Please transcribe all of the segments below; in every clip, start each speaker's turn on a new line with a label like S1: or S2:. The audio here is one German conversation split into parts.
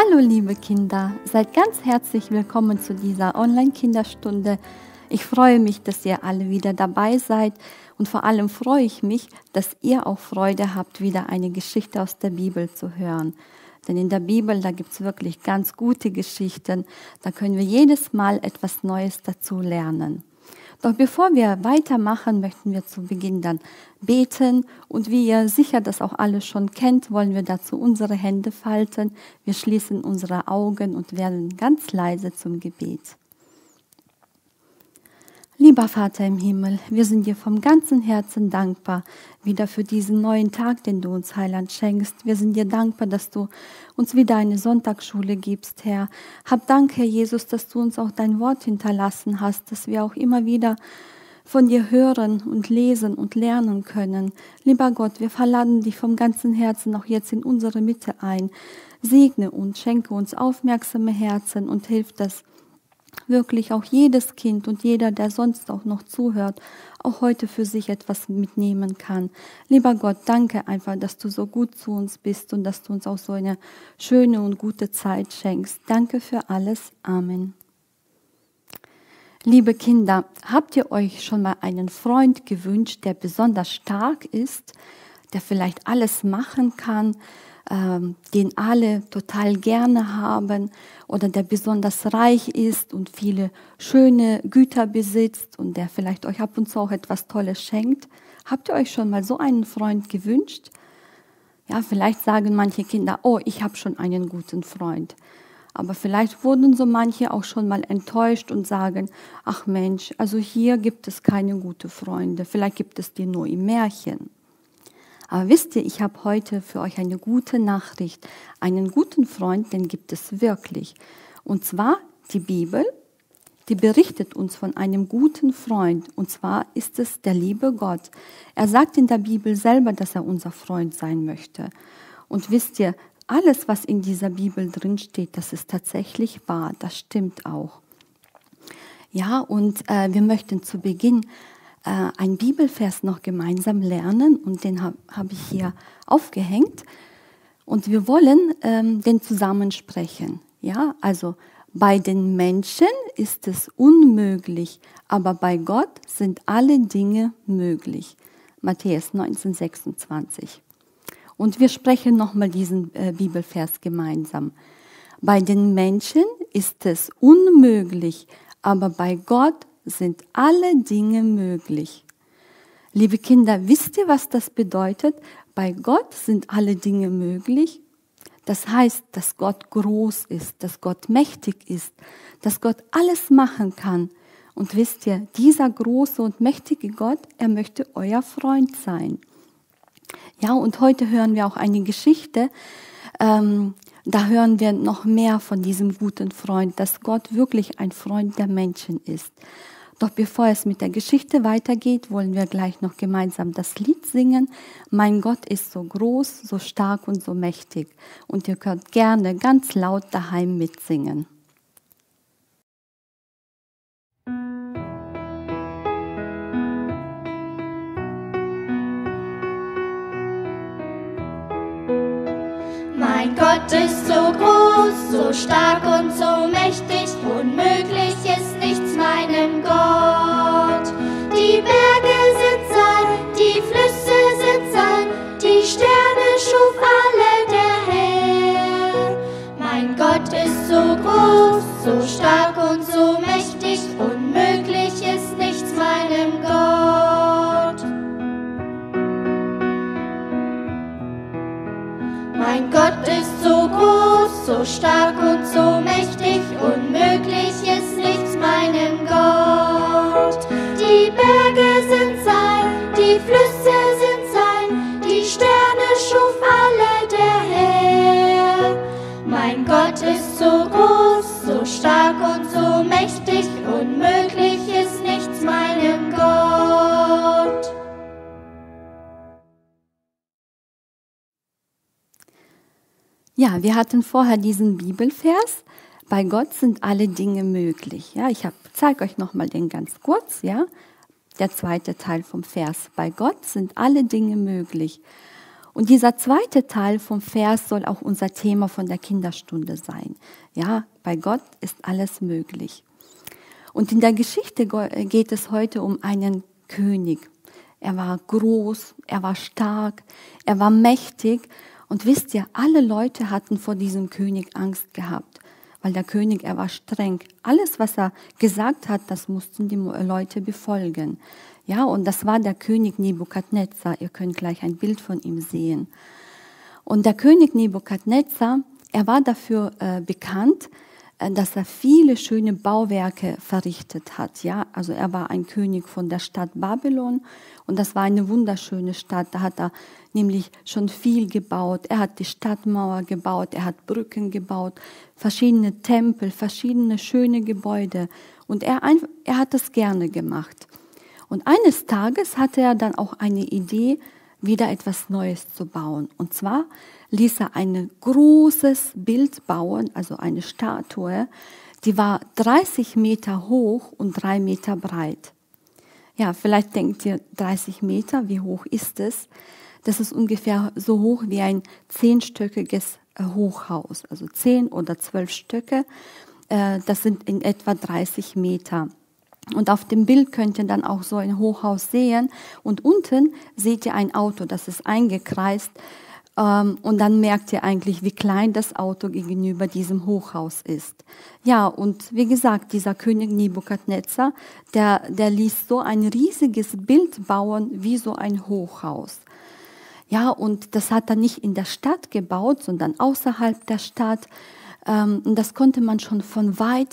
S1: Hallo liebe Kinder, seid ganz herzlich willkommen zu dieser Online-Kinderstunde. Ich freue mich, dass ihr alle wieder dabei seid und vor allem freue ich mich, dass ihr auch Freude habt, wieder eine Geschichte aus der Bibel zu hören. Denn in der Bibel, da gibt es wirklich ganz gute Geschichten, da können wir jedes Mal etwas Neues dazu lernen. Doch bevor wir weitermachen, möchten wir zu Beginn dann beten. Und wie ihr sicher das auch alle schon kennt, wollen wir dazu unsere Hände falten. Wir schließen unsere Augen und werden ganz leise zum Gebet. Lieber Vater im Himmel, wir sind dir vom ganzen Herzen dankbar, wieder für diesen neuen Tag, den du uns, Heiland, schenkst. Wir sind dir dankbar, dass du uns wieder eine Sonntagsschule gibst, Herr. Hab Dank, Herr Jesus, dass du uns auch dein Wort hinterlassen hast, dass wir auch immer wieder von dir hören und lesen und lernen können. Lieber Gott, wir verladen dich vom ganzen Herzen auch jetzt in unsere Mitte ein. Segne uns, schenke uns aufmerksame Herzen und hilf das, wirklich auch jedes Kind und jeder, der sonst auch noch zuhört, auch heute für sich etwas mitnehmen kann. Lieber Gott, danke einfach, dass du so gut zu uns bist und dass du uns auch so eine schöne und gute Zeit schenkst. Danke für alles. Amen. Liebe Kinder, habt ihr euch schon mal einen Freund gewünscht, der besonders stark ist, der vielleicht alles machen kann, den alle total gerne haben oder der besonders reich ist und viele schöne Güter besitzt und der vielleicht euch ab und zu auch etwas Tolles schenkt? Habt ihr euch schon mal so einen Freund gewünscht? Ja, vielleicht sagen manche Kinder, oh, ich habe schon einen guten Freund. Aber vielleicht wurden so manche auch schon mal enttäuscht und sagen, ach Mensch, also hier gibt es keine guten Freunde, vielleicht gibt es die nur im Märchen. Aber wisst ihr, ich habe heute für euch eine gute Nachricht. Einen guten Freund, den gibt es wirklich. Und zwar die Bibel, die berichtet uns von einem guten Freund. Und zwar ist es der liebe Gott. Er sagt in der Bibel selber, dass er unser Freund sein möchte. Und wisst ihr, alles, was in dieser Bibel drin steht, das ist tatsächlich wahr. Das stimmt auch. Ja, und wir möchten zu Beginn ein Bibelvers noch gemeinsam lernen und den habe ich hier aufgehängt und wir wollen den zusammen sprechen. Ja, also bei den Menschen ist es unmöglich, aber bei Gott sind alle Dinge möglich. Matthäus 19,26. Und wir sprechen nochmal diesen Bibelvers gemeinsam. Bei den Menschen ist es unmöglich, aber bei Gott sind alle Dinge möglich. Liebe Kinder, wisst ihr, was das bedeutet? Bei Gott sind alle Dinge möglich. Das heißt, dass Gott groß ist, dass Gott mächtig ist, dass Gott alles machen kann. Und wisst ihr, dieser große und mächtige Gott, er möchte euer Freund sein. Ja, und heute hören wir auch eine Geschichte, da hören wir noch mehr von diesem guten Freund, dass Gott wirklich ein Freund der Menschen ist. Doch bevor es mit der Geschichte weitergeht, wollen wir gleich noch gemeinsam das Lied singen. Mein Gott ist so groß, so stark und so mächtig. Und ihr könnt gerne ganz laut daheim mitsingen.
S2: Mein Gott ist so groß, so stark und so mächtig, unmöglich ist nichts meinem Gott. Die Berge sind sein, die Flüsse sind sein, die Sterne schuf alle der Herr. Mein Gott ist so groß, so stark und so mächtig, unmöglich ist nichts meinem Gott. Mein Gott ist so groß, so stark und so mächtig, unmöglich ist nichts meinem Gott. Die Berge sind sein, die Flüsse sind sein, die Sterne schuf alle der Herr. Mein Gott ist so groß, so stark und so mächtig, unmöglich ist nichts meinem Gott.
S1: Ja, wir hatten vorher diesen Bibelvers, bei Gott sind alle Dinge möglich. Ja, ich zeige euch nochmal den ganz kurz, ja, der zweite Teil vom Vers. Bei Gott sind alle Dinge möglich. Und dieser zweite Teil vom Vers soll auch unser Thema von der Kinderstunde sein. Ja, bei Gott ist alles möglich. Und in der Geschichte geht es heute um einen König. Er war groß, er war stark, er war mächtig. Und wisst ihr, alle Leute hatten vor diesem König Angst gehabt, weil der König, er war streng. Alles, was er gesagt hat, das mussten die Leute befolgen. Ja, und das war der König Nebukadnezar. Ihr könnt gleich ein Bild von ihm sehen. Und der König Nebukadnezar, er war dafür bekannt, dass er viele schöne Bauwerke verrichtet hat. Ja, also er war ein König von der Stadt Babylon und das war eine wunderschöne Stadt. Da hat er nämlich schon viel gebaut. Er hat die Stadtmauer gebaut, er hat Brücken gebaut, verschiedene Tempel, verschiedene schöne Gebäude und er hat das gerne gemacht. Und eines Tages hatte er dann auch eine Idee, wieder etwas Neues zu bauen. Und zwar ließ er ein großes Bild bauen, also eine Statue, die war 30 Meter hoch und 3 Meter breit. Ja, vielleicht denkt ihr, 30 Meter, wie hoch ist es? Das ist ungefähr so hoch wie ein 10-stöckiges Hochhaus, also 10 oder 12 Stöcke. Das sind in etwa 30 Meter. Und auf dem Bild könnt ihr dann auch so ein Hochhaus sehen. Und unten seht ihr ein Auto, das ist eingekreist. Und dann merkt ihr eigentlich, wie klein das Auto gegenüber diesem Hochhaus ist. Ja, und wie gesagt, dieser König Nebukadnezar, der ließ so ein riesiges Bild bauen wie so ein Hochhaus. Ja, und das hat er nicht in der Stadt gebaut, sondern außerhalb der Stadt. Und das konnte man schon von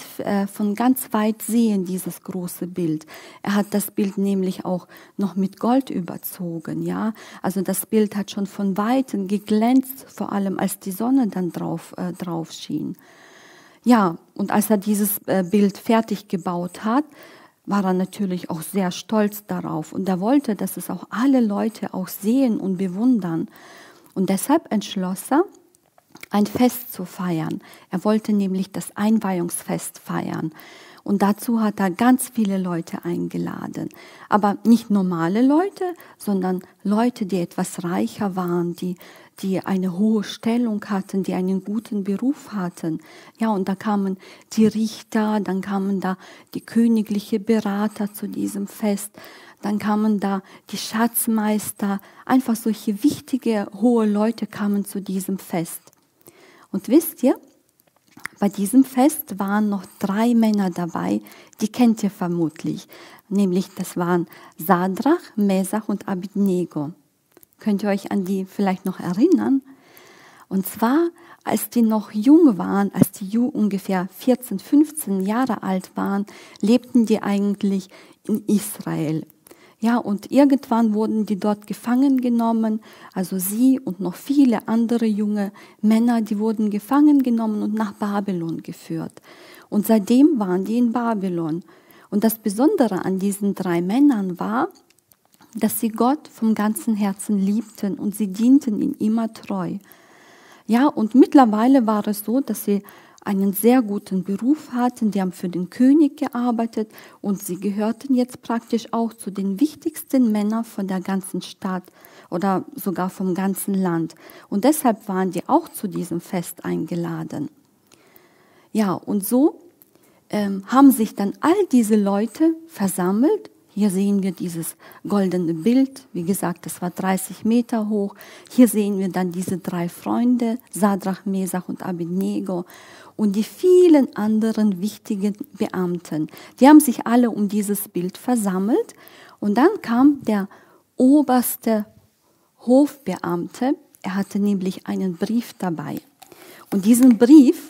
S1: ganz weit sehen, dieses große Bild. Er hat das Bild nämlich auch noch mit Gold überzogen, ja. Also das Bild hat schon von Weitem geglänzt, vor allem als die Sonne dann drauf schien. Ja, und als er dieses Bild fertig gebaut hat, war er natürlich auch sehr stolz darauf. Und er wollte, dass es auch alle Leute auch sehen und bewundern. Und deshalb entschloss er, ein Fest zu feiern. Er wollte nämlich das Einweihungsfest feiern. Und dazu hat er ganz viele Leute eingeladen. Aber nicht normale Leute, sondern Leute, die etwas reicher waren, die eine hohe Stellung hatten, die einen guten Beruf hatten. Ja, und da kamen die Richter, dann kamen da die königlichen Berater zu diesem Fest, dann kamen da die Schatzmeister, einfach solche wichtige, hohe Leute kamen zu diesem Fest. Und wisst ihr, bei diesem Fest waren noch 3 Männer dabei, die kennt ihr vermutlich. Nämlich, das waren Sadrach, Mesach und Abednego. Könnt ihr euch an die vielleicht noch erinnern? Und zwar, als die noch jung waren, als die ungefähr 14, 15 Jahre alt waren, lebten die eigentlich in Israel. Ja, und irgendwann wurden die dort gefangen genommen, also sie und noch viele andere junge Männer, die wurden gefangen genommen und nach Babylon geführt. Und seitdem waren die in Babylon. Und das Besondere an diesen 3 Männern war, dass sie Gott vom ganzen Herzen liebten und sie dienten ihm immer treu. Ja, und mittlerweile war es so, dass sie einen sehr guten Beruf hatten, die haben für den König gearbeitet und sie gehörten jetzt praktisch auch zu den wichtigsten Männern von der ganzen Stadt oder sogar vom ganzen Land. Und deshalb waren die auch zu diesem Fest eingeladen. Ja, und so haben sich dann all diese Leute versammelt. Hier sehen wir dieses goldene Bild. Wie gesagt, das war 30 Meter hoch. Hier sehen wir dann diese 3 Freunde, Sadrach, Mesach und Abednego. Und die vielen anderen wichtigen Beamten. Die haben sich alle um dieses Bild versammelt. Und dann kam der oberste Hofbeamte. Er hatte nämlich einen Brief dabei. Und diesen Brief,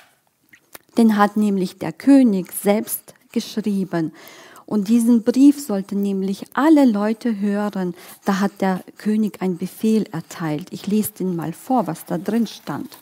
S1: den hat nämlich der König selbst geschrieben. Und diesen Brief sollten nämlich alle Leute hören. Da hat der König einen Befehl erteilt. Ich lese den mal vor, was da drin stand.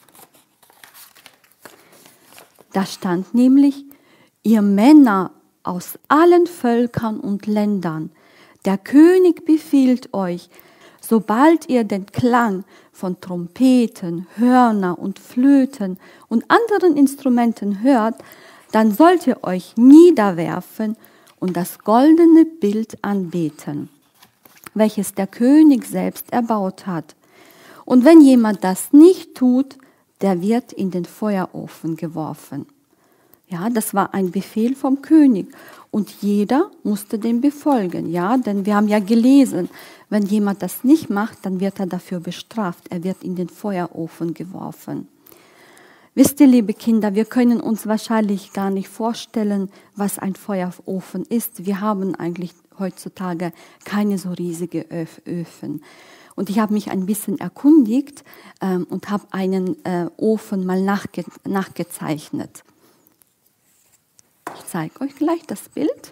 S1: Da stand nämlich: Ihr Männer aus allen Völkern und Ländern, der König befiehlt euch, sobald ihr den Klang von Trompeten, Hörner und Flöten und anderen Instrumenten hört, dann sollt ihr euch niederwerfen und das goldene Bild anbeten, welches der König selbst erbaut hat. Und wenn jemand das nicht tut, der wird in den Feuerofen geworfen. Ja, das war ein Befehl vom König. Und jeder musste dem befolgen. Ja, denn wir haben ja gelesen, wenn jemand das nicht macht, dann wird er dafür bestraft. Er wird in den Feuerofen geworfen. Wisst ihr, liebe Kinder, wir können uns wahrscheinlich gar nicht vorstellen, was ein Feuerofen ist. Wir haben eigentlich heutzutage keine so riesige Öfen. Und ich habe mich ein bisschen erkundigt und habe einen Ofen mal nachgezeichnet. Ich zeige euch gleich das Bild.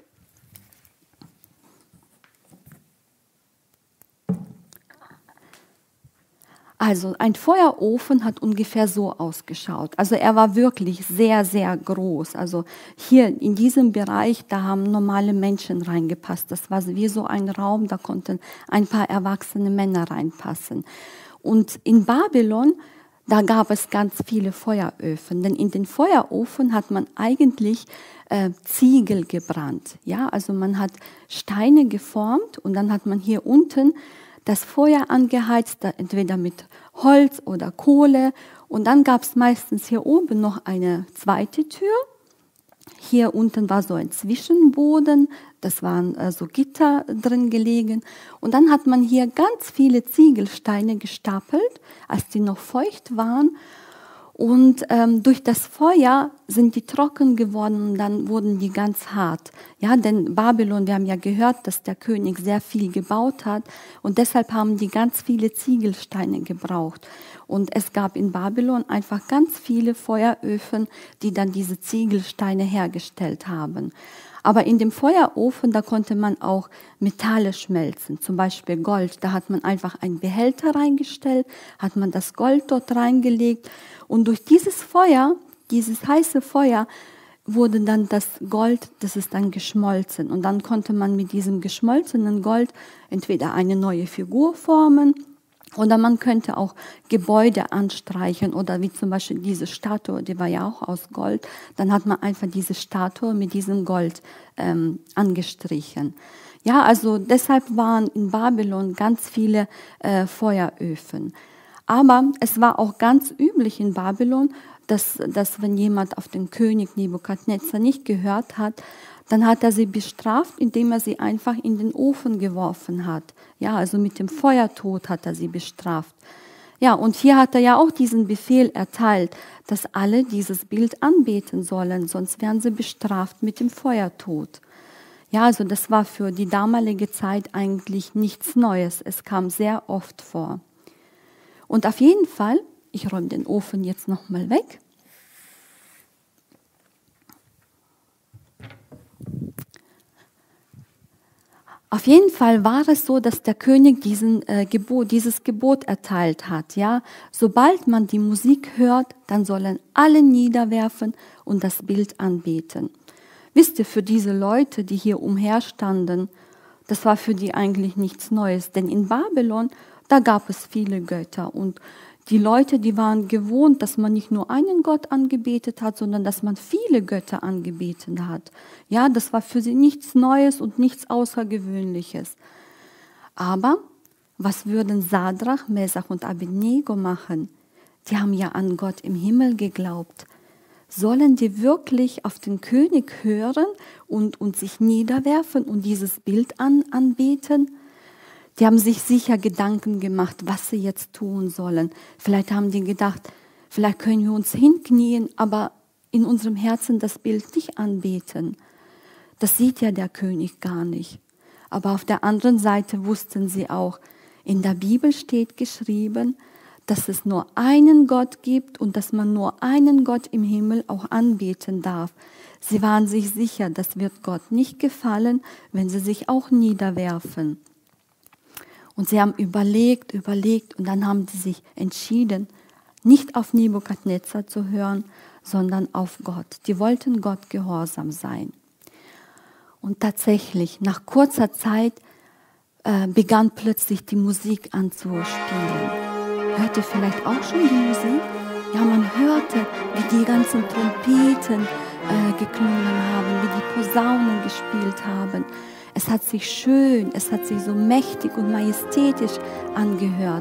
S1: Also ein Feuerofen hat ungefähr so ausgeschaut. Also er war wirklich sehr, sehr groß. Also hier in diesem Bereich, da haben normale Menschen reingepasst. Das war wie so ein Raum, da konnten ein paar erwachsene Männer reinpassen. Und in Babylon, da gab es ganz viele Feueröfen. Denn in den Feuerofen hat man eigentlich Ziegel gebrannt. Ja, also man hat Steine geformt und dann hat man hier unten das Feuer angeheizt, entweder mit Holz oder Kohle. Und dann gab es meistens hier oben noch eine zweite Tür. Hier unten war so ein Zwischenboden, das waren so Gitter drin gelegen. Und dann hat man hier ganz viele Ziegelsteine gestapelt, als die noch feucht waren. Und durch das Feuer sind die trocken geworden und dann wurden die ganz hart. Ja, denn Babylon, wir haben ja gehört, dass der König sehr viel gebaut hat und deshalb haben die ganz viele Ziegelsteine gebraucht. Und es gab in Babylon einfach ganz viele Feueröfen, die dann diese Ziegelsteine hergestellt haben. Aber in dem Feuerofen, da konnte man auch Metalle schmelzen, zum Beispiel Gold. Da hat man einfach einen Behälter reingestellt, hat man das Gold dort reingelegt und durch dieses Feuer, dieses heiße Feuer, wurde dann das Gold, das ist dann geschmolzen. Und dann konnte man mit diesem geschmolzenen Gold entweder eine neue Figur formen oder man könnte auch Gebäude anstreichen oder wie zum Beispiel diese Statue, die war ja auch aus Gold. Dann hat man einfach diese Statue mit diesem Gold angestrichen. Ja, also deshalb waren in Babylon ganz viele Feueröfen. Aber es war auch ganz üblich in Babylon, dass wenn jemand auf den König Nebukadnezar nicht gehört hat, dann hat er sie bestraft, indem er sie einfach in den Ofen geworfen hat. Ja, also mit dem Feuertod hat er sie bestraft. Ja, und hier hat er ja auch diesen Befehl erteilt, dass alle dieses Bild anbeten sollen, sonst werden sie bestraft mit dem Feuertod. Ja, also das war für die damalige Zeit eigentlich nichts Neues. Es kam sehr oft vor. Und auf jeden Fall, ich räume den Ofen jetzt nochmal weg. Auf jeden Fall war es so, dass der König dieses Gebot erteilt hat. Ja? Sobald man die Musik hört, dann sollen alle niederwerfen und das Bild anbeten. Wisst ihr, für diese Leute, die hier umherstanden, das war für die eigentlich nichts Neues. Denn in Babylon, da gab es viele Götter und die Leute, die waren gewohnt, dass man nicht nur einen Gott angebetet hat, sondern dass man viele Götter angebeten hat. Ja, das war für sie nichts Neues und nichts Außergewöhnliches. Aber was würden Sadrach, Mesach und Abednego machen? Die haben ja an Gott im Himmel geglaubt. Sollen die wirklich auf den König hören und sich niederwerfen und dieses Bild anbeten? Die haben sich sicher Gedanken gemacht, was sie jetzt tun sollen. Vielleicht haben die gedacht, vielleicht können wir uns hinknien, aber in unserem Herzen das Bild nicht anbeten. Das sieht ja der König gar nicht. Aber auf der anderen Seite wussten sie auch, in der Bibel steht geschrieben, dass es nur einen Gott gibt und dass man nur einen Gott im Himmel auch anbeten darf. Sie waren sich sicher, das wird Gott nicht gefallen, wenn sie sich auch niederwerfen. Und sie haben überlegt und dann haben sie sich entschieden, nicht auf Nebukadnezar zu hören, sondern auf Gott. Die wollten Gott gehorsam sein. Und tatsächlich, nach kurzer Zeit begann plötzlich die Musik anzuspielen. Hört ihr vielleicht auch schon die Musik? Ja, man hörte, wie die ganzen Trompeten geklungen haben, wie die Posaunen gespielt haben. Es hat sich schön, es hat sich so mächtig und majestätisch angehört.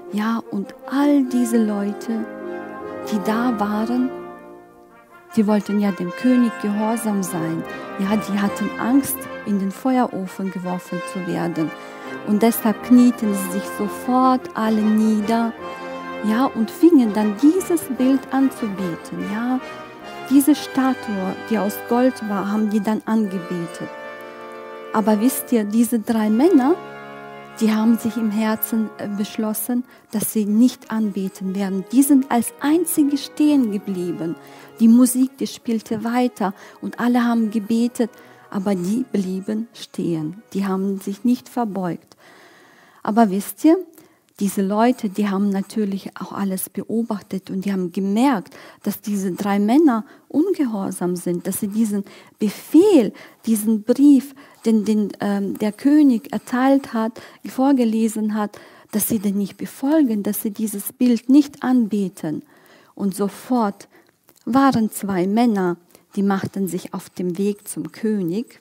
S1: Ja, und all diese Leute, die da waren, die wollten ja dem König gehorsam sein. Ja, die hatten Angst, in den Feuerofen geworfen zu werden. Und deshalb knieten sie sich sofort alle nieder, ja, und fingen dann dieses Bild anzubeten. Ja, diese Statue, die aus Gold war, haben die dann angebetet. Aber wisst ihr, diese 3 Männer, die haben sich im Herzen beschlossen, dass sie nicht anbeten werden. Die sind als einzige stehen geblieben. Die Musik, die spielte weiter und alle haben gebetet, aber die blieben stehen. Die haben sich nicht verbeugt. Aber wisst ihr, diese Leute, die haben natürlich auch alles beobachtet und die haben gemerkt, dass diese 3 Männer ungehorsam sind, dass sie diesen Befehl, diesen Brief, den der König erteilt hat, vorgelesen hat, dass sie den nicht befolgen, dass sie dieses Bild nicht anbeten. Und sofort waren 2 Männer, die machten sich auf den Weg zum König.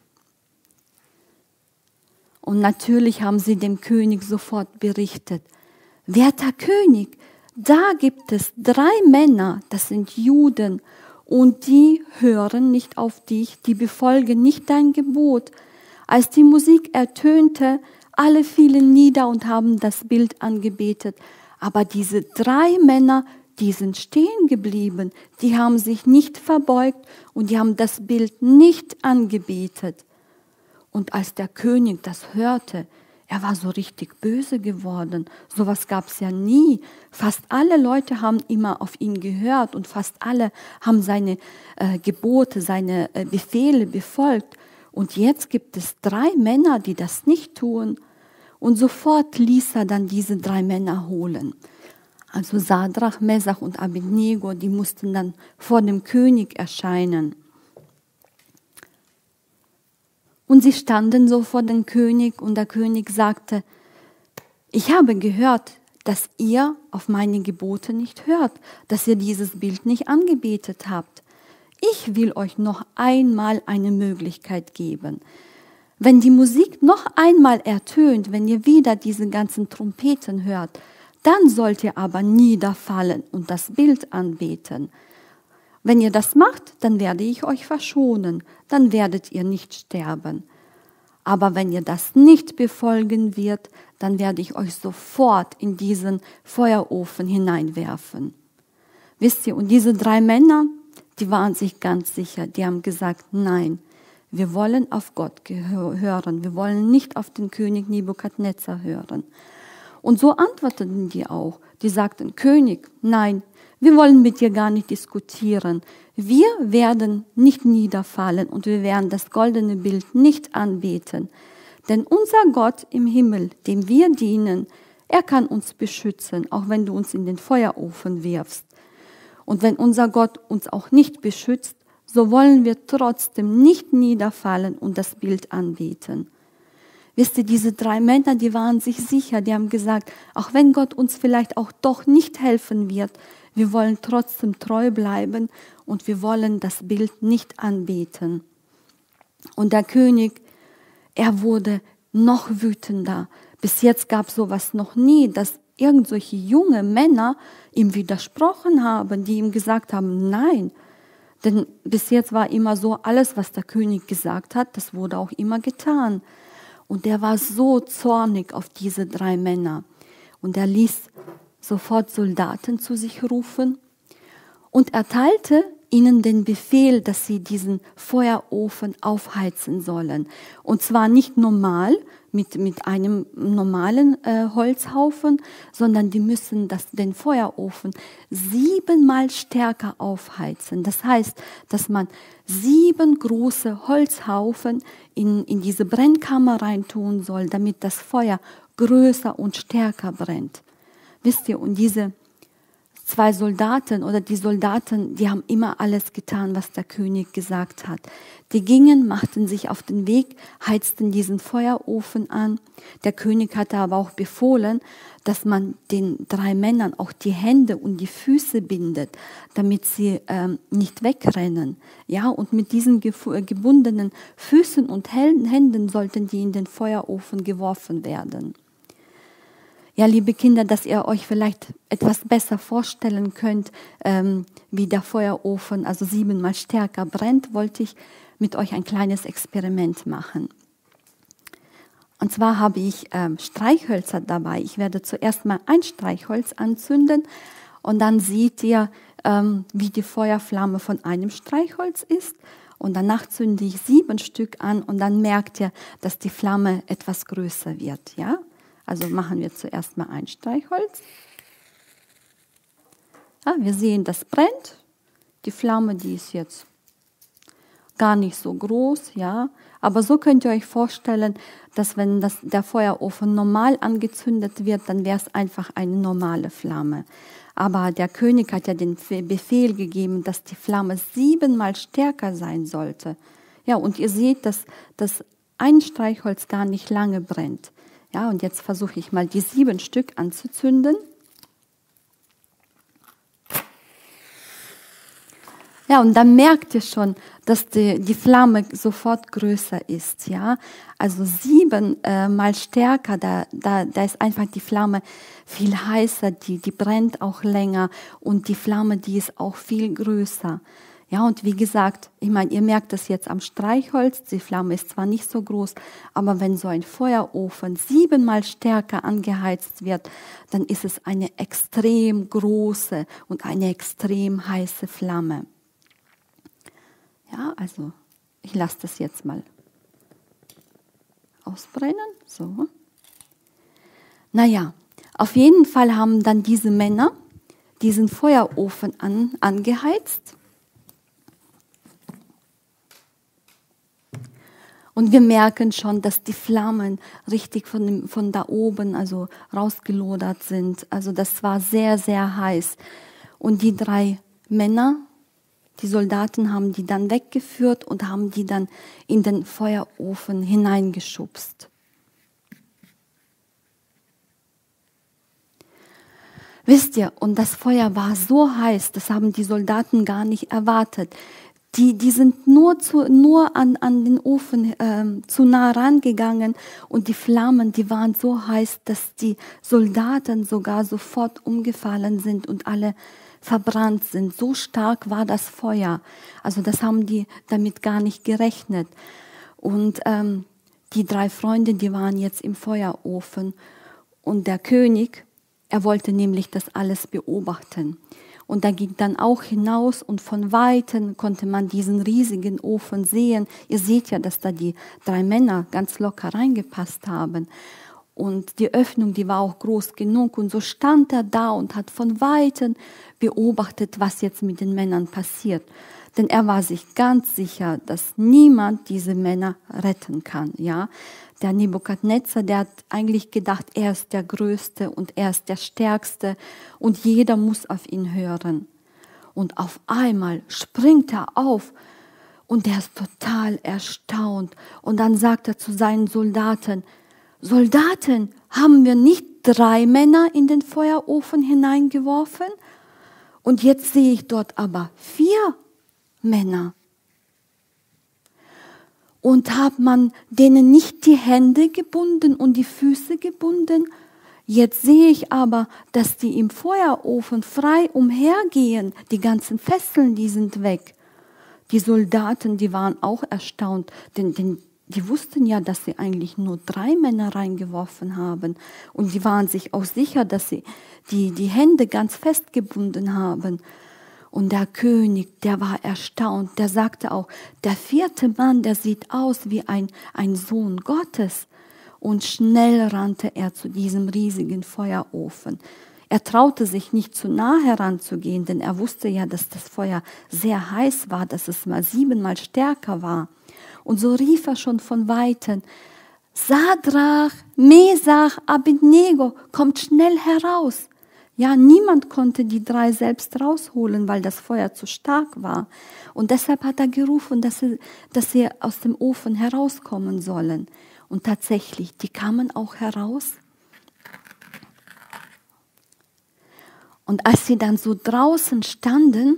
S1: Und natürlich haben sie dem König sofort berichtet: Werter König, da gibt es 3 Männer, das sind Juden, und die hören nicht auf dich, die befolgen nicht dein Gebot. Als die Musik ertönte, alle fielen nieder und haben das Bild angebetet. Aber diese 3 Männer, die sind stehen geblieben, die haben sich nicht verbeugt und die haben das Bild nicht angebetet. Und als der König das hörte, er war so richtig böse geworden. Sowas gab es ja nie. Fast alle Leute haben immer auf ihn gehört und fast alle haben seine Gebote, seine Befehle befolgt. Und jetzt gibt es 3 Männer, die das nicht tun. Und sofort ließ er dann diese 3 Männer holen. Also Sadrach, Mesach und Abednego, die mussten dann vor dem König erscheinen. Und sie standen so vor dem König und der König sagte: Ich habe gehört, dass ihr auf meine Gebote nicht hört, dass ihr dieses Bild nicht angebetet habt. Ich will euch noch einmal eine Möglichkeit geben. Wenn die Musik noch einmal ertönt, wenn ihr wieder diese ganzen Trompeten hört, dann sollt ihr aber niederfallen und das Bild anbeten. Wenn ihr das macht, dann werde ich euch verschonen, dann werdet ihr nicht sterben. Aber wenn ihr das nicht befolgen wird, dann werde ich euch sofort in diesen Feuerofen hineinwerfen. Wisst ihr, und diese 3 Männer, die waren sich ganz sicher, die haben gesagt: Nein, wir wollen auf Gott hören, wir wollen nicht auf den König Nebukadnezar hören. Und so antworteten die auch. Die sagten: König, nein, wir wollen mit dir gar nicht diskutieren. Wir werden nicht niederfallen und wir werden das goldene Bild nicht anbeten. Denn unser Gott im Himmel, dem wir dienen, er kann uns beschützen, auch wenn du uns in den Feuerofen wirfst. Und wenn unser Gott uns auch nicht beschützt, so wollen wir trotzdem nicht niederfallen und das Bild anbeten. Wisst ihr, diese 3 Männer, die waren sich sicher, die haben gesagt, auch wenn Gott uns vielleicht auch doch nicht helfen wird, wir wollen trotzdem treu bleiben und wir wollen das Bild nicht anbeten. Und der König, er wurde noch wütender. Bis jetzt gab es sowas noch nie, dass irgendwelche junge Männer ihm widersprochen haben, die ihm gesagt haben: Nein. Denn bis jetzt war immer so, alles, was der König gesagt hat, das wurde auch immer getan. Und er war so zornig auf diese 3 Männer. Und er ließ sofort Soldaten zu sich rufen und erteilte ihnen den Befehl, dass sie diesen Feuerofen aufheizen sollen. Und zwar nicht normal, mit einem normalen Holzhaufen, sondern die müssen den Feuerofen 7-mal stärker aufheizen. Das heißt, dass man 7 große Holzhaufen in diese Brennkammer reintun soll, damit das Feuer größer und stärker brennt. Wisst ihr, und diese 2 Soldaten oder die Soldaten, die haben immer alles getan, was der König gesagt hat. Die gingen, machten sich auf den Weg, heizten diesen Feuerofen an. Der König hatte aber auch befohlen, dass man den 3 Männern auch die Hände und die Füße bindet, damit sie nicht wegrennen. Ja, und mit diesen gebundenen Füßen und Händen sollten die in den Feuerofen geworfen werden. Ja, liebe Kinder, dass ihr euch vielleicht etwas besser vorstellen könnt, wie der Feuerofen also 7-mal stärker brennt, wollte ich mit euch ein kleines Experiment machen. Und zwar habe ich Streichhölzer dabei. Ich werde zuerst mal ein Streichholz anzünden und dann seht ihr, wie die Feuerflamme von einem Streichholz ist. Und danach zünde ich 7 Stück an und dann merkt ihr, dass die Flamme etwas größer wird, ja? Also machen wir zuerst mal ein Streichholz. Ja, wir sehen, das brennt. Die Flamme, die ist jetzt gar nicht so groß, ja. Aber so könnt ihr euch vorstellen, dass wenn der Feuerofen normal angezündet wird, dann wäre es einfach eine normale Flamme. Aber der König hat ja den Befehl gegeben, dass die Flamme 7-mal stärker sein sollte. Ja, und ihr seht, dass ein Streichholz gar nicht lange brennt. Ja, und jetzt versuche ich mal die 7 Stück anzuzünden. Ja, und dann merkt ihr schon, dass die Flamme sofort größer ist. Ja, also 7-mal stärker, da ist einfach die Flamme viel heißer, die brennt auch länger und die Flamme, die ist auch viel größer. Ja, und wie gesagt, ich meine, ihr merkt das jetzt am Streichholz, die Flamme ist zwar nicht so groß, aber wenn so ein Feuerofen 7-mal stärker angeheizt wird, dann ist es eine extrem große und eine extrem heiße Flamme. Ja, also ich lasse das jetzt mal ausbrennen. So. Naja, auf jeden Fall haben dann diese Männer diesen Feuerofen angeheizt. Und wir merken schon, dass die Flammen richtig von da oben also rausgelodert sind. Also das war sehr, sehr heiß. Und die 3 Männer, die Soldaten, haben die dann weggeführt und haben die dann in den Feuerofen hineingeschubst. Wisst ihr, und das Feuer war so heiß, das haben die Soldaten gar nicht erwartet. Die sind nur an den Ofen zu nah rangegangen und die Flammen, die waren so heiß, dass die Soldaten sogar sofort umgefallen sind und alle verbrannt sind. So stark war das Feuer. Also das haben die damit gar nicht gerechnet. Und die 3 Freunde, die waren jetzt im Feuerofen und der König, er wollte nämlich das alles beobachten. Und er ging dann auch hinaus und von Weitem konnte man diesen riesigen Ofen sehen. Ihr seht ja, dass da die 3 Männer ganz locker reingepasst haben. Und die Öffnung, die war auch groß genug. Und so stand er da und hat von Weitem beobachtet, was jetzt mit den Männern passiert. Denn er war sich ganz sicher, dass niemand diese Männer retten kann. Ja? Der Nebukadnezar, der hat eigentlich gedacht, er ist der Größte und er ist der Stärkste und jeder muss auf ihn hören. Und auf einmal springt er auf und er ist total erstaunt. Und dann sagt er zu seinen Soldaten, Soldaten, haben wir nicht 3 Männer in den Feuerofen hineingeworfen? Und jetzt sehe ich dort aber 4 Männer. Und hat man denen nicht die Hände gebunden und die Füße gebunden? Jetzt sehe ich aber, dass die im Feuerofen frei umhergehen. Die ganzen Fesseln, die sind weg. Die Soldaten, die waren auch erstaunt, denn die wussten ja, dass sie eigentlich nur 3 Männer reingeworfen haben. Und die waren sich auch sicher, dass sie die Hände ganz fest gebunden haben. Und der König, der war erstaunt, der sagte auch, der 4. Mann, der sieht aus wie ein Sohn Gottes. Und schnell rannte er zu diesem riesigen Feuerofen. Er traute sich nicht zu nah heranzugehen, denn er wusste ja, dass das Feuer sehr heiß war, dass es mal 7-mal stärker war. Und so rief er schon von Weitem, Sadrach, Mesach, Abednego, kommt schnell heraus. Ja, niemand konnte die 3 selbst rausholen, weil das Feuer zu stark war. Und deshalb hat er gerufen, dass sie aus dem Ofen herauskommen sollen. Und tatsächlich, die kamen auch heraus. Und als sie dann so draußen standen,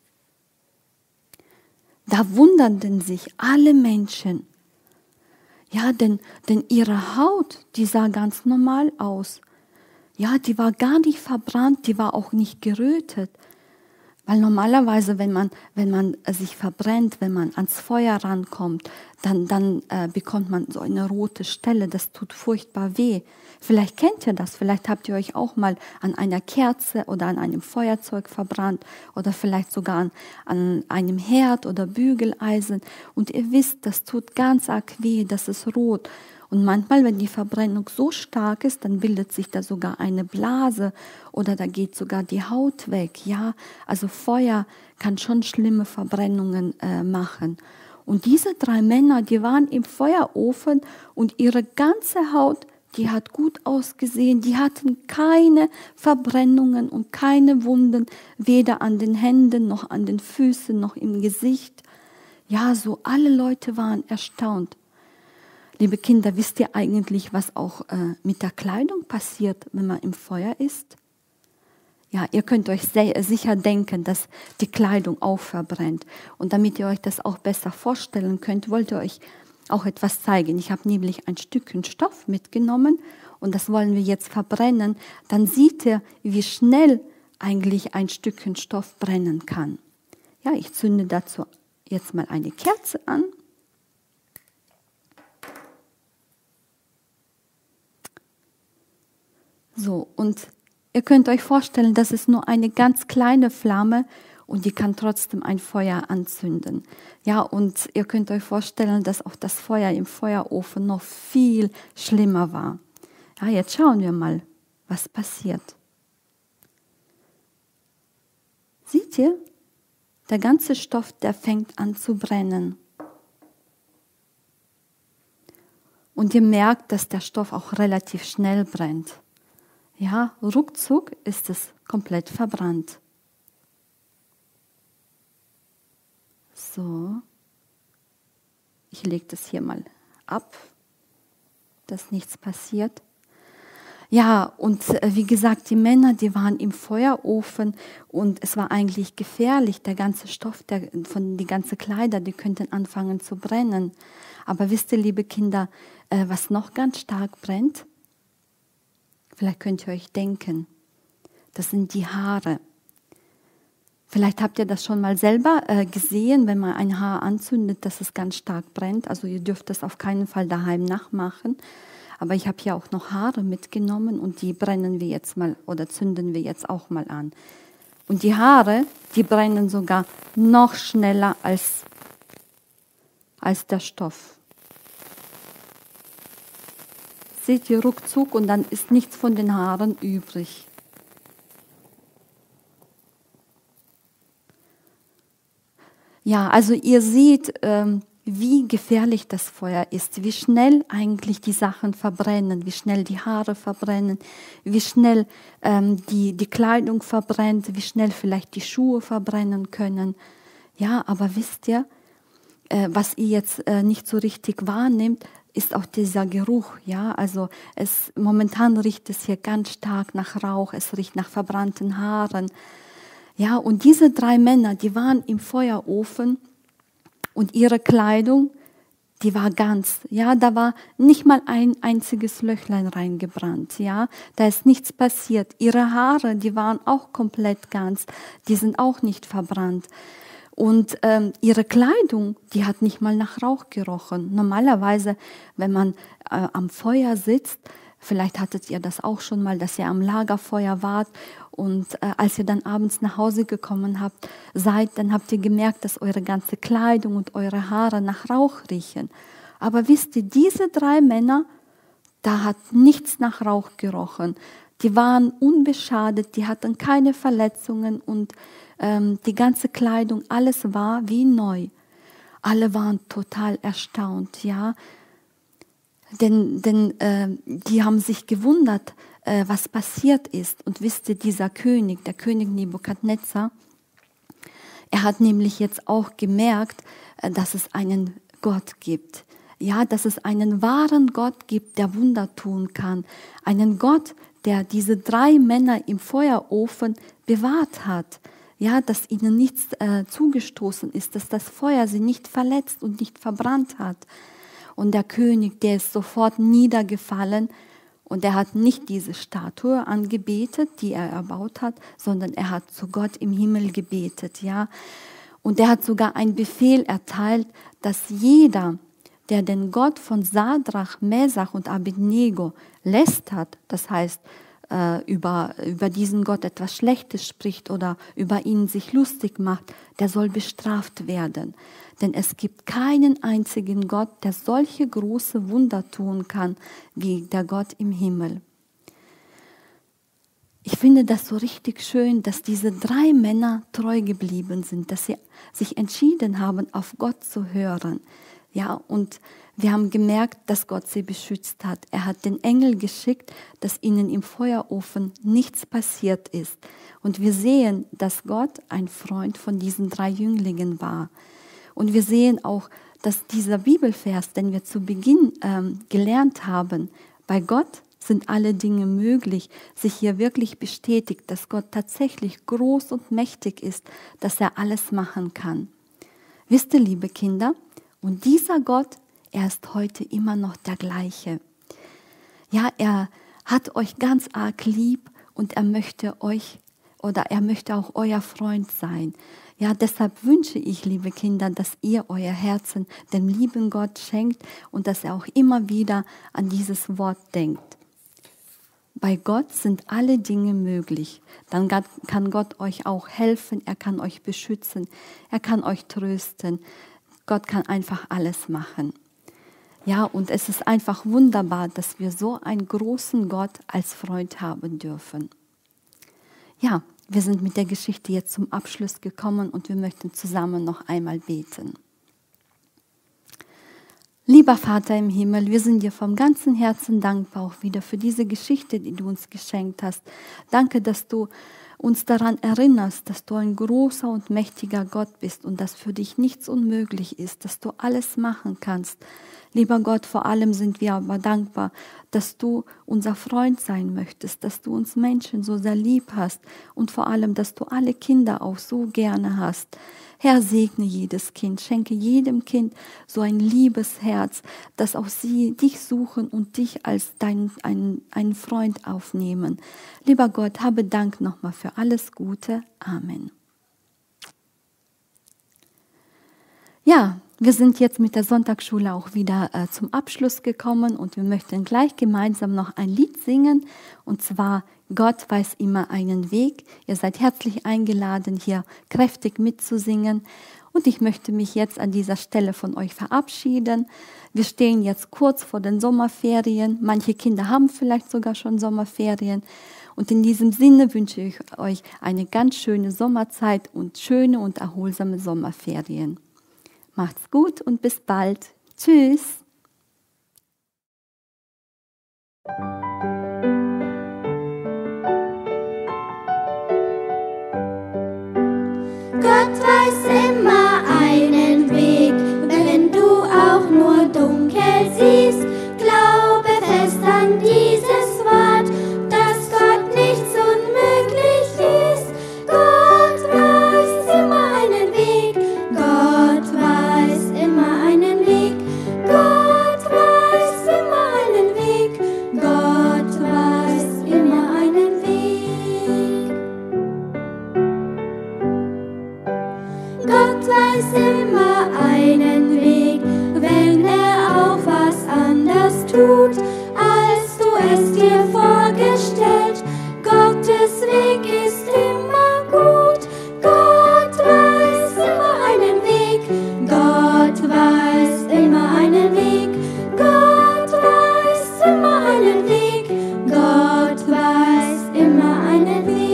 S1: da wunderten sich alle Menschen. Ja, denn ihre Haut, die sah ganz normal aus. Ja, die war gar nicht verbrannt, die war auch nicht gerötet. Weil normalerweise, wenn man sich verbrennt, wenn man ans Feuer rankommt, dann bekommt man so eine rote Stelle, das tut furchtbar weh. Vielleicht kennt ihr das, vielleicht habt ihr euch auch mal an einer Kerze oder an einem Feuerzeug verbrannt oder vielleicht sogar an einem Herd oder Bügeleisen. Und ihr wisst, das tut ganz arg weh, das ist rot. Und manchmal, wenn die Verbrennung so stark ist, dann bildet sich da sogar eine Blase oder da geht sogar die Haut weg. Ja, also Feuer kann schon schlimme Verbrennungen machen. Und diese 3 Männer, die waren im Feuerofen und ihre ganze Haut, die hat gut ausgesehen. Die hatten keine Verbrennungen und keine Wunden, weder an den Händen noch an den Füßen noch im Gesicht. Ja, so alle Leute waren erstaunt. Liebe Kinder, wisst ihr eigentlich, was auch mit der Kleidung passiert, wenn man im Feuer ist? Ja, ihr könnt euch sicher denken, dass die Kleidung auch verbrennt. Und damit ihr euch das auch besser vorstellen könnt, wollt ihr euch auch etwas zeigen. Ich habe nämlich ein Stückchen Stoff mitgenommen und das wollen wir jetzt verbrennen. Dann seht ihr, wie schnell eigentlich ein Stückchen Stoff brennen kann. Ja, ich zünde dazu jetzt mal eine Kerze an. So, und ihr könnt euch vorstellen, das ist nur eine ganz kleine Flamme und die kann trotzdem ein Feuer anzünden. Ja, und ihr könnt euch vorstellen, dass auch das Feuer im Feuerofen noch viel schlimmer war. Ja, jetzt schauen wir mal, was passiert. Seht ihr? Der ganze Stoff, der fängt an zu brennen. Und ihr merkt, dass der Stoff auch relativ schnell brennt. Ja, ruckzuck ist es komplett verbrannt. So, ich lege das hier mal ab, dass nichts passiert. Ja, und wie gesagt, die Männer, die waren im Feuerofen und es war eigentlich gefährlich. Der ganze Stoff, die ganzen Kleider, die könnten anfangen zu brennen. Aber wisst ihr, liebe Kinder, was noch ganz stark brennt? Vielleicht könnt ihr euch denken, das sind die Haare. Vielleicht habt ihr das schon mal selber gesehen, wenn man ein Haar anzündet, dass es ganz stark brennt. Also ihr dürft das auf keinen Fall daheim nachmachen. Aber ich habe hier auch noch Haare mitgenommen und die brennen wir jetzt mal oder zünden wir jetzt auch mal an. Und die Haare, die brennen sogar noch schneller als der Stoff. Seht ihr, ruckzuck und dann ist nichts von den Haaren übrig. Ja, also ihr seht, wie gefährlich das Feuer ist, wie schnell eigentlich die Sachen verbrennen, wie schnell die Haare verbrennen, wie schnell die Kleidung verbrennt, wie schnell vielleicht die Schuhe verbrennen können. Ja, aber wisst ihr, was ihr jetzt nicht so richtig wahrnehmt, ist auch dieser Geruch. Ja, also momentan riecht es hier ganz stark nach Rauch, es riecht nach verbrannten Haaren. Ja, und diese 3 Männer, die waren im Feuerofen und ihre Kleidung, die war ganz. Ja, da war nicht mal ein einziges Löchlein reingebrannt. Ja, da ist nichts passiert. Ihre Haare, die waren auch komplett ganz, die sind auch nicht verbrannt. Und ihre Kleidung, die hat nicht mal nach Rauch gerochen. Normalerweise, wenn man am Feuer sitzt, vielleicht hattet ihr das auch schon mal, dass ihr am Lagerfeuer wart und als ihr dann abends nach Hause gekommen seid, dann habt ihr gemerkt, dass eure ganze Kleidung und eure Haare nach Rauch riechen. Aber wisst ihr, diese 3 Männer, da hat nichts nach Rauch gerochen. Die waren unbeschadet, die hatten keine Verletzungen und die ganze Kleidung, alles war wie neu. Alle waren total erstaunt, ja. Denn die haben sich gewundert, was passiert ist. Und wisst ihr, dieser König, der König Nebukadnezar, er hat nämlich jetzt auch gemerkt, dass es einen Gott gibt. Ja, dass es einen wahren Gott gibt, der Wunder tun kann. Einen Gott, der diese 3 Männer im Feuerofen bewahrt hat. Ja, dass ihnen nichts zugestoßen ist, dass das Feuer sie nicht verletzt und nicht verbrannt hat. Und der König, der ist sofort niedergefallen Und er hat nicht diese Statue angebetet, die er erbaut hat, sondern er hat zu Gott im Himmel gebetet, ja. Und er hat sogar einen Befehl erteilt, dass jeder, der den Gott von Sadrach, Mesach und Abednego lästert, das heißt, über diesen Gott etwas Schlechtes spricht oder über ihn sich lustig macht, der soll bestraft werden. Denn es gibt keinen einzigen Gott, der solche große Wunder tun kann, wie der Gott im Himmel. Ich finde das so richtig schön, dass diese 3 Männer treu geblieben sind, dass sie sich entschieden haben, auf Gott zu hören. Ja, und wir haben gemerkt, dass Gott sie beschützt hat. Er hat den Engel geschickt, dass ihnen im Feuerofen nichts passiert ist. Und wir sehen, dass Gott ein Freund von diesen 3 Jünglingen war. Und wir sehen auch, dass dieser Bibelvers, den wir zu Beginn gelernt haben, bei Gott sind alle Dinge möglich, sich hier wirklich bestätigt, dass Gott tatsächlich groß und mächtig ist, dass er alles machen kann. Wisst ihr, liebe Kinder, und dieser Gott, er ist heute immer noch der gleiche. Ja, er hat euch ganz arg lieb und er möchte euch oder er möchte auch euer Freund sein. Ja, deshalb wünsche ich, liebe Kinder, dass ihr euer Herzen dem lieben Gott schenkt und dass er auch immer wieder an dieses Wort denkt. Bei Gott sind alle Dinge möglich. Dann kann Gott euch auch helfen, er kann euch beschützen, er kann euch trösten. Gott kann einfach alles machen. Ja, und es ist einfach wunderbar, dass wir so einen großen Gott als Freund haben dürfen. Ja, wir sind mit der Geschichte jetzt zum Abschluss gekommen und wir möchten zusammen noch einmal beten. Lieber Vater im Himmel, wir sind dir vom ganzen Herzen dankbar auch wieder für diese Geschichte, die du uns geschenkt hast. Danke, dass du uns daran erinnerst, dass du ein großer und mächtiger Gott bist und dass für dich nichts unmöglich ist, dass du alles machen kannst. Lieber Gott, vor allem sind wir aber dankbar, dass du unser Freund sein möchtest, dass du uns Menschen so sehr lieb hast und vor allem, dass du alle Kinder auch so gerne hast. Herr, segne jedes Kind, schenke jedem Kind so ein liebes Herz, dass auch sie dich suchen und dich als einen Freund aufnehmen. Lieber Gott, habe Dank nochmal für alles Gute. Amen. Ja, wir sind jetzt mit der Sonntagsschule auch wieder zum Abschluss gekommen und wir möchten gleich gemeinsam noch ein Lied singen und zwar Gott weiß immer einen Weg. Ihr seid herzlich eingeladen, hier kräftig mitzusingen und ich möchte mich jetzt an dieser Stelle von euch verabschieden. Wir stehen jetzt kurz vor den Sommerferien. Manche Kinder haben vielleicht sogar schon Sommerferien. Und in diesem Sinne wünsche ich euch eine ganz schöne Sommerzeit und schöne und erholsame Sommerferien. Macht's gut und bis bald. Tschüss.
S2: Gott weiß immer einen Weg, wenn du auch nur dunkel siehst. Glaube fest an dieses Wort, dass Gott nichts unmöglich ist. Gott weiß immer einen Weg, Gott weiß immer einen Weg, Gott weiß immer einen Weg, Gott weiß immer einen Weg. Gott weiß immer einen Weg, wenn er auch was anders tut, als du es dir vorgestellt. Gottes Weg ist immer gut. Gott weiß immer einen Weg. Gott weiß immer einen Weg. Gott weiß immer einen Weg. Gott weiß immer einen Weg.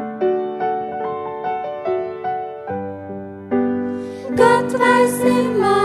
S2: Gott weiß immer